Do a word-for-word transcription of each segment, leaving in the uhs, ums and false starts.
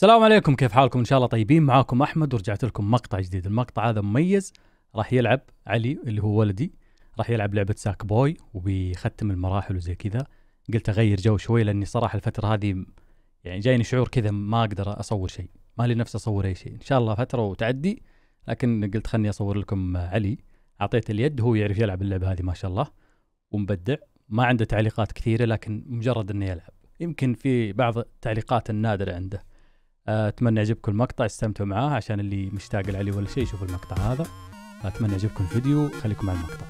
السلام عليكم، كيف حالكم؟ ان شاء الله طيبين. معاكم احمد ورجعت لكم مقطع جديد. المقطع هذا مميز، راح يلعب علي اللي هو ولدي، راح يلعب لعبة ساك بوي وبيختم المراحل وزي كذا. قلت اغير جو شوي لاني صراحة الفترة هذه يعني جايني شعور كذا ما اقدر اصور شيء، ما لي نفس اصور اي شيء. ان شاء الله فترة وتعدي، لكن قلت خلني اصور لكم علي. اعطيته اليد، هو يعرف يلعب اللعبة هذه ما شاء الله ومبدع، ما عنده تعليقات كثيرة لكن مجرد انه يلعب. يمكن في بعض التعليقات النادرة عنده. اتمنى يعجبكم المقطع، استمتعوا معاه. عشان اللي مشتاق لعلي ولا شيء يشوف المقطع هذا. اتمنى يعجبكم الفيديو، خليكم مع المقطع.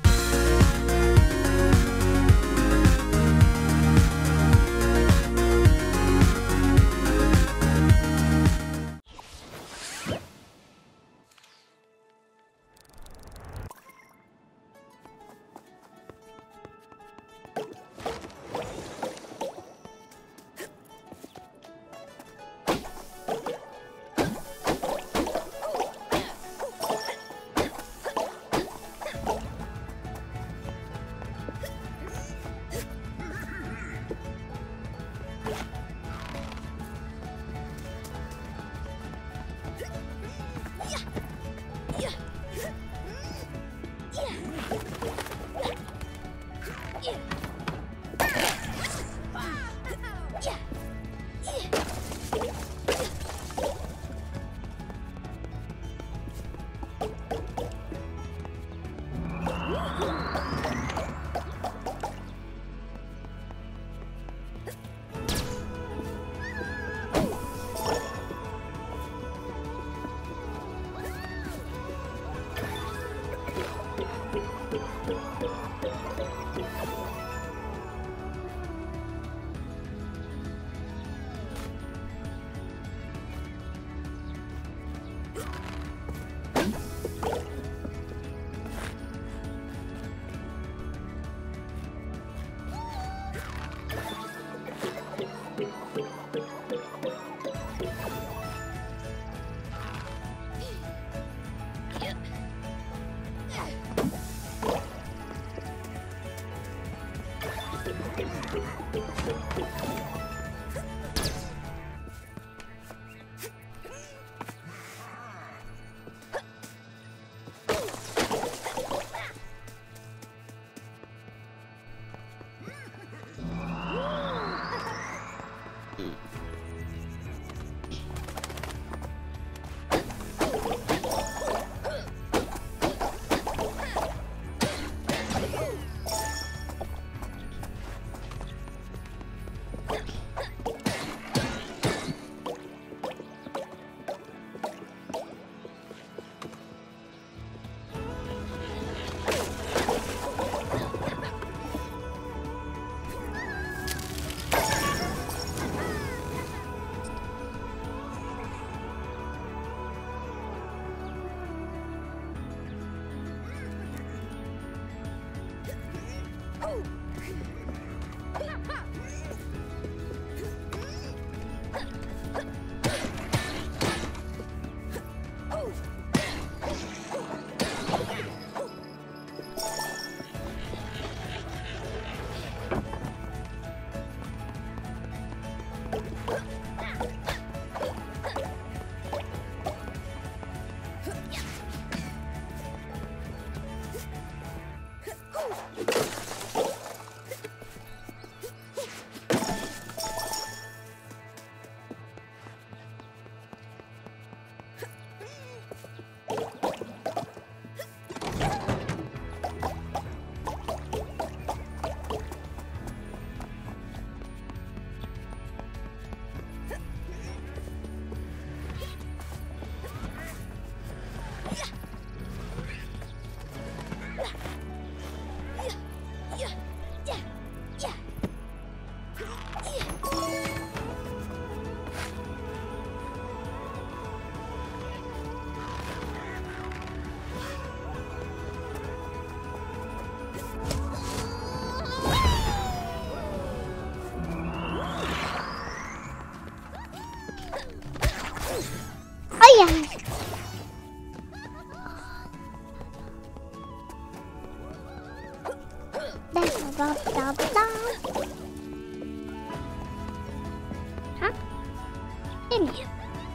Huh? Idiot.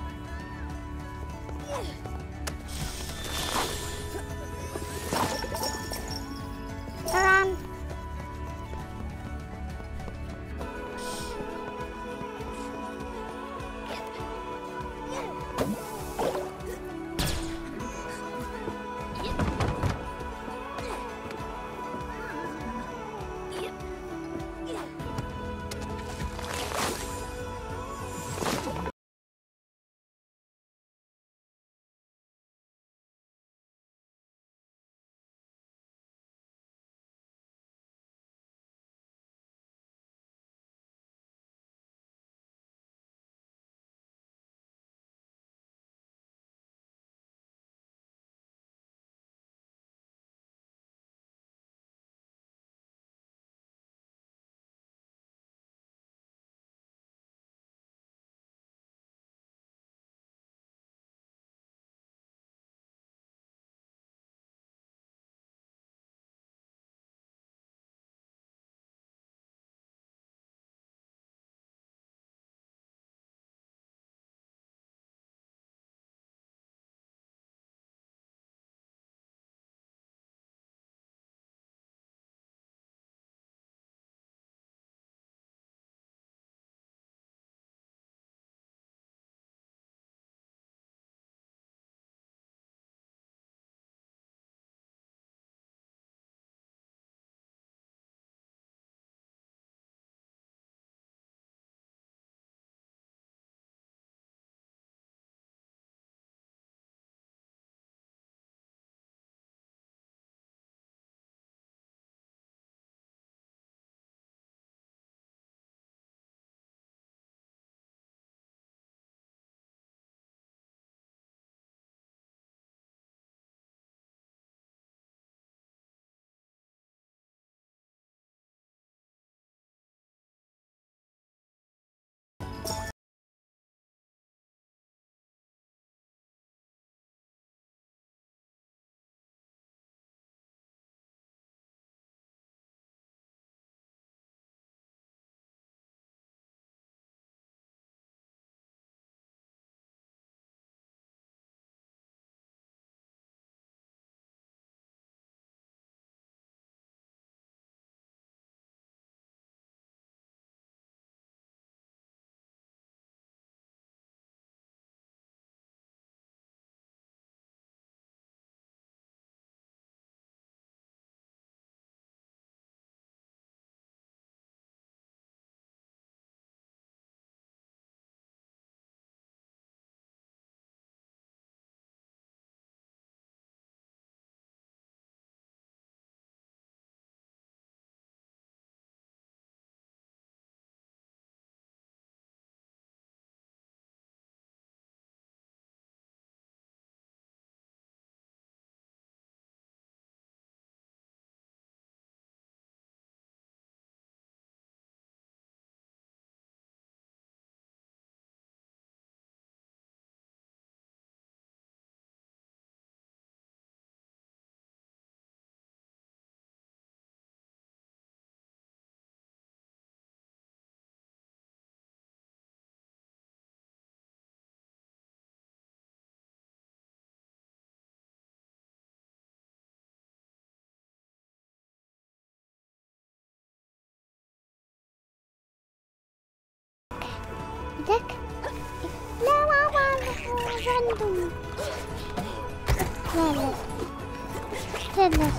Run. ايدك. لا ماما عندهم. لا لا لا لا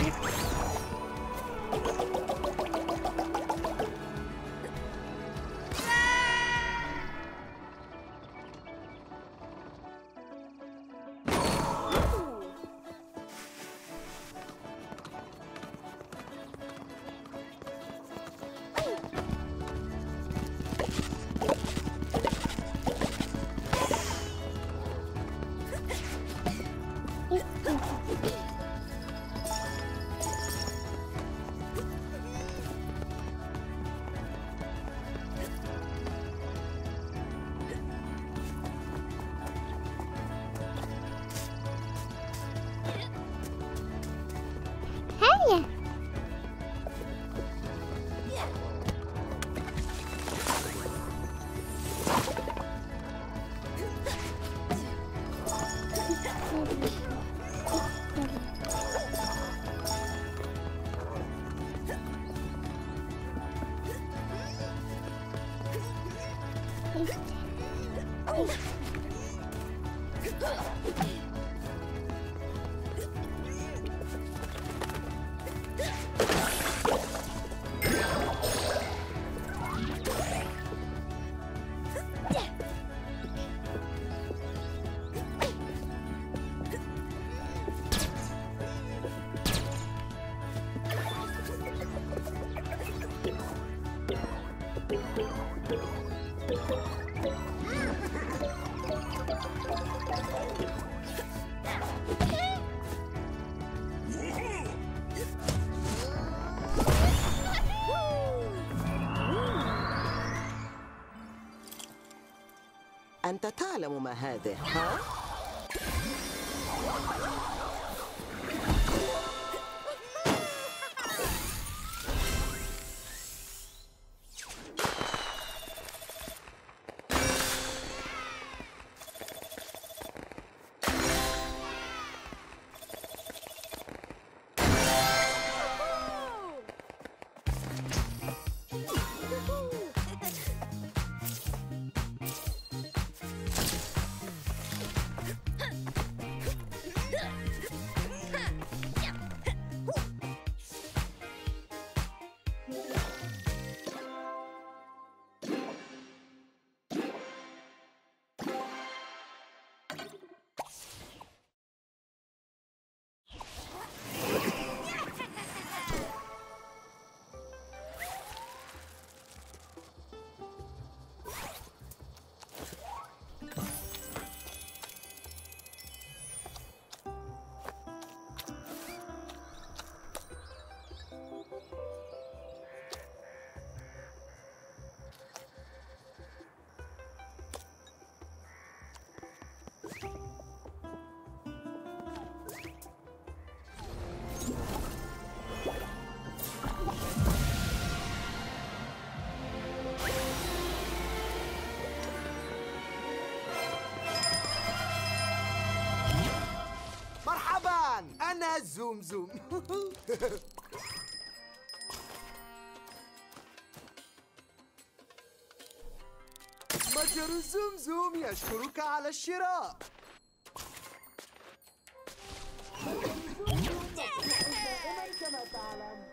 هيا. أنت تعلم ما هذه، ها؟ أنا زوم زوم. متجر زوم زوم يشكرك على الشراء. كما تعلم.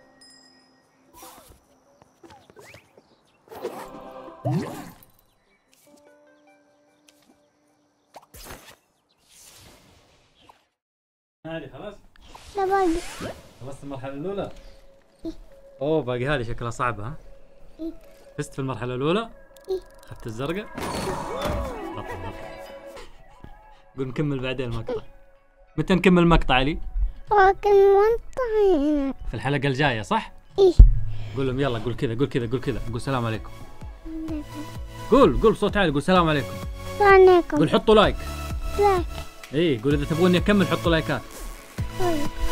هذه خلاص؟ لا باقي. خلصت المرحلة الأولى؟ إيه. أوه باقي هذه شكلها صعبة ها؟ إيه. فزت في المرحلة الأولى؟ إيه. أخذت الزرقاء؟ بطل بطل. قول نكمل بعدين المقطع. متى نكمل المقطع علي؟ لكن منطقة في الحلقة الجاية صح؟ إيه. قول لهم يلا قول كذا قول كذا قول كذا قول السلام عليكم. قول قول بصوت عالي قول السلام عليكم. السلام عليكم. قول حطوا لايك. لايك. ايه قول اذا تبغوني اكمل حطوا لايكات. طيب.